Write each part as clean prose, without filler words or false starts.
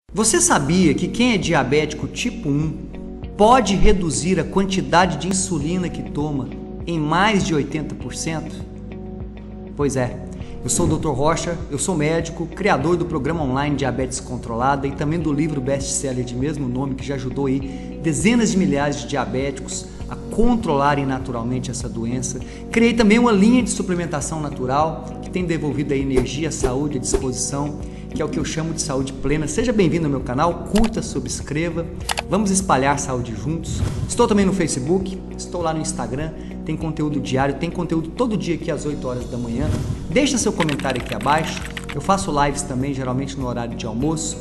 Você sabia que quem é diabético tipo 1 pode reduzir a quantidade de insulina que toma em mais de 80%? Pois é, eu sou o Dr. Rocha, eu sou médico, criador do programa online Diabetes Controlada e também do livro best-seller de mesmo nome que já ajudou aí dezenas de milhares de diabéticos a controlarem naturalmente essa doença. Criei também uma linha de suplementação natural que tem devolvido a energia, a saúde, a disposição, que é o que eu chamo de saúde plena. Seja bem-vindo ao meu canal, curta, subscreva, vamos espalhar saúde juntos. Estou também no Facebook, estou lá no Instagram, tem conteúdo diário, tem conteúdo todo dia aqui às 8 horas da manhã. Deixa seu comentário aqui abaixo, eu faço lives também, geralmente no horário de almoço,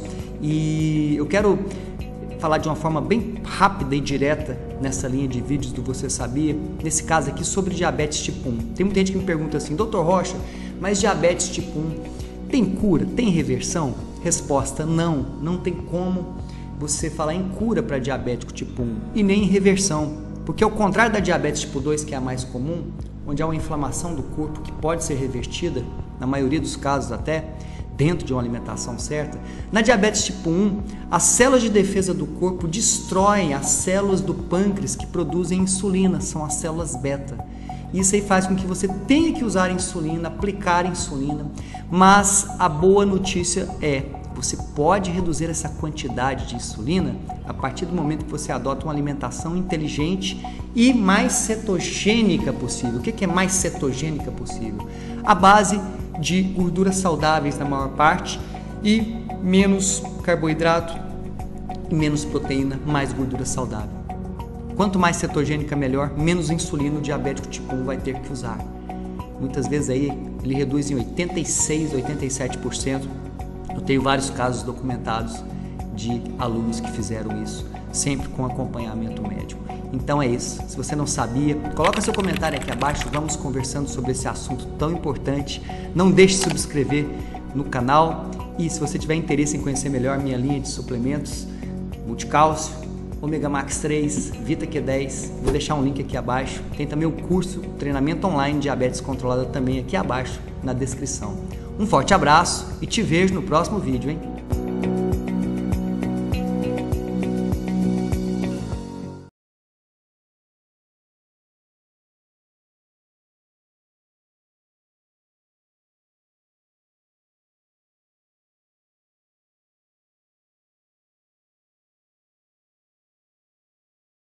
e eu quero falar de uma forma bem rápida e direta nessa linha de vídeos do Você Sabia, nesse caso aqui sobre diabetes tipo 1. Tem muita gente que me pergunta assim, Dr. Rocha, mas diabetes tipo 1 tem cura? Tem reversão? Resposta, não. Não tem como você falar em cura para diabético tipo 1 e nem em reversão. Porque ao contrário da diabetes tipo 2, que é a mais comum, onde há uma inflamação do corpo que pode ser revertida, na maioria dos casos até, dentro de uma alimentação certa, na diabetes tipo 1, as células de defesa do corpo destroem as células do pâncreas que produzem insulina, são as células beta. Isso aí faz com que você tenha que usar insulina, aplicar insulina, mas a boa notícia é, você pode reduzir essa quantidade de insulina a partir do momento que você adota uma alimentação inteligente e mais cetogênica possível. O que é mais cetogênica possível? A base de gorduras saudáveis na maior parte e menos carboidrato, menos proteína, mais gordura saudável. Quanto mais cetogênica, melhor, menos insulina o diabético tipo 1 vai ter que usar. Muitas vezes aí ele reduz em 86%, 87%. Eu tenho vários casos documentados de alunos que fizeram isso, sempre com acompanhamento médico. Então é isso. Se você não sabia, coloca seu comentário aqui abaixo, vamos conversando sobre esse assunto tão importante. Não deixe de se subscrever no canal e se você tiver interesse em conhecer melhor minha linha de suplementos, Multicálcio, Omega Max 3, Vita Q10, vou deixar um link aqui abaixo. Tem também o curso Treinamento Online Diabetes Controlada também aqui abaixo na descrição. Um forte abraço e te vejo no próximo vídeo, hein?